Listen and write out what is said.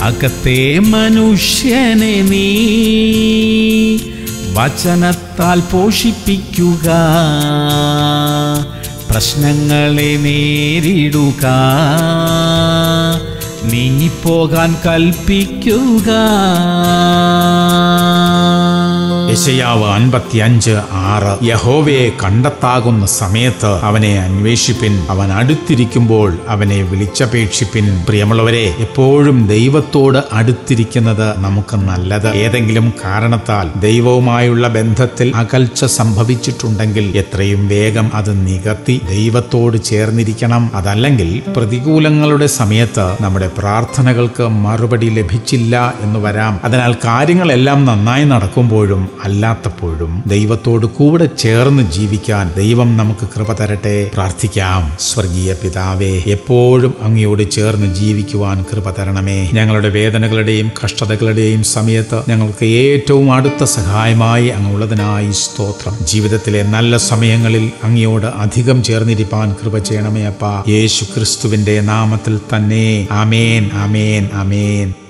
അകത്തെ മനുഷ്യനെ നീ വചനത്താൽ പോഷിപ്പിക്കുക, പ്രശ്നങ്ങളെ നേരിടുക, നീങ്ങിപ്പോകാൻ കൽപ്പിക്കുക. യെശയ്യാവ് 55:6 യഹോവയെ കണ്ടെത്താകുന്ന സമയത്ത് അവനെ അന്വേഷിപ്പിൻ, അവൻ അടുത്തിരിക്കുമ്പോൾ അവനെ വിളിച്ചപേക്ഷിപ്പിൻ. പ്രിയമുള്ളവരെ, എപ്പോഴും ദൈവത്തോട് അടുത്തിരിക്കുന്നത് നമുക്ക് നല്ലത്. ഏതെങ്കിലും കാരണത്താൽ ദൈവവുമായുള്ള ബന്ധത്തിൽ അകൽച്ച സംഭവിച്ചിട്ടുണ്ടെങ്കിൽ എത്രയും വേഗം അത് നികത്തി ദൈവത്തോട് ചേർന്നിരിക്കണം. അതല്ലെങ്കിൽ പ്രതികൂലങ്ങളുടെ സമയത്ത് നമ്മുടെ പ്രാർത്ഥനകൾക്ക് മറുപടി ലഭിച്ചില്ല എന്ന് വരാം. അതിനാൽ കാര്യങ്ങളെല്ലാം നന്നായി നടക്കുമ്പോഴും അല്ലാത്തപ്പോഴും ദൈവത്തോട് കൂടെ ചേർന്ന് ജീവിക്കാൻ ദൈവം നമുക്ക് കൃപ തരട്ടെ. പ്രാർത്ഥിക്കാം. സ്വർഗീയ പിതാവേ, എപ്പോഴും അങ്ങയോട് ചേർന്ന് ജീവിക്കുവാൻ കൃപ തരണമേ. ഞങ്ങളുടെ വേദനകളുടെയും കഷ്ടതകളുടെയും സമയത്ത് ഞങ്ങൾക്ക് ഏറ്റവും അടുത്ത സഹായമായി അങ്ങുള്ളതിനായി സ്തോത്രം. ജീവിതത്തിലെ നല്ല സമയങ്ങളിൽ അങ്ങയോട് അധികം ചേർന്നിരിപ്പാൻ കൃപ ചെയ്യണമേ അപ്പാ. യേശു ക്രിസ്തുവിന്റെ നാമത്തിൽ തന്നെ. ആമേൻ, ആമേൻ, ആമേൻ.